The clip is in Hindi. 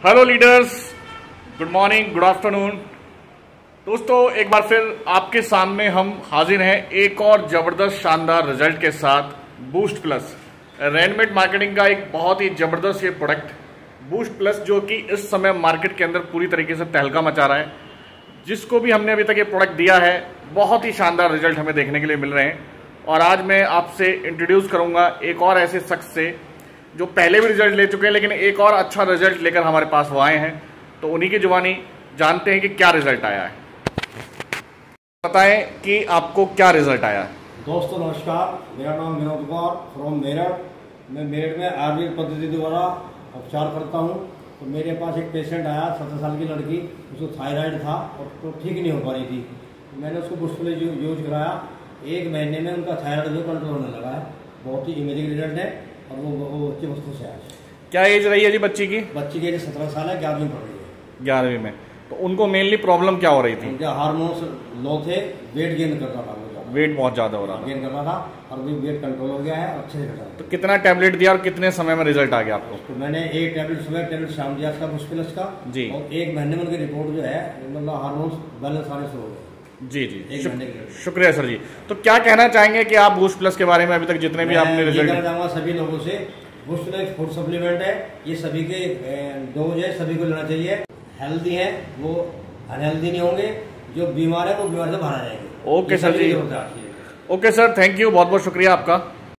Hello leaders, good morning, good afternoon. दोस्तों, एक बार फिर आपके सामने हम हाजिर हैं एक और जबरदस्त शानदार रिजल्ट के साथ। बूस्ट प्लस रेडमेड मार्केटिंग का एक बहुत ही जबरदस्त ये प्रोडक्ट बूस्ट प्लस, जो कि इस समय मार्केट के अंदर पूरी तरीके से तहलका मचा रहा है। जिसको भी हमने अभी तक ये प्रोडक्ट दिया है, बहुत ही शानदार रिजल्ट हमें देखने के लिए मिल रहे हैं। और आज मैं आपसे इंट्रोड्यूस करूंगा एक और ऐसे शख्स से जो पहले भी रिजल्ट ले चुके हैं, लेकिन एक और अच्छा रिजल्ट लेकर हमारे पास वो आए हैं। तो उन्हीं की जुबानी जानते हैं कि क्या रिजल्ट आया है। बताएं कि आपको क्या रिजल्ट आया है। दोस्तों नमस्कार, मेरा नाम विनोद कुमार फ्रॉम मेरठ। मैं मेरठ में आयुर्वेद पद्धति द्वारा उपचार करता हूं। तो मेरे पास एक पेशेंट आया, 17 साल की लड़की, उसको थायराइड था और तो ठीक नहीं हो पा रही थी। मैंने उसको बूस्ट प्लस यूज कराया। 1 महीने में उनका थायराइड भी कंट्रोल होने लगा है। बहुत ही इमेजिंग रिजल्ट है और वो बच्चे बस खुश है। आज क्या एज रही है जी बच्ची की? बच्ची की एज 17 साल है, 11वीं पढ़ रही है। 11वीं में। तो उनको मेनली प्रॉब्लम क्या हो रही थी? उनके हार्मोन्स लो थे, वेट गेन कर रहा था, वेट बहुत ज्यादा हो रहा था, गेन कर रहा था और भी वेट कंट्रोल हो गया है, अच्छे से घटा। तो कितना टैबलेट दिया और कितने समय में रिजल्ट आ गया आपको? तो मैंने एक टैबलेट सुबह, एक टैबलेट शाम दिया इसका बूस्ट प्लस का जी। और 1 महीने में उनकी रिपोर्ट जो है, मतलब हार्मोन्स बैलेंस आने शुरू हो गए। जी जी, शुक्रिया सर जी। तो क्या कहना चाहेंगे कि आप बूस्ट प्लस के बारे में अभी तक जितने भी आपने रिजल्ट? कहना चाहूँगा सभी लोगों से, बूस्ट प्लस फूड सप्लीमेंट है, ये सभी के डोज है, सभी को लेना चाहिए। हेल्दी है वो अनहेल्दी नहीं होंगे, जो बीमार है वो बीमार से बाहर आ जाएंगे। ओके सर जी, ओके सर, थैंक यू, बहुत बहुत शुक्रिया आपका।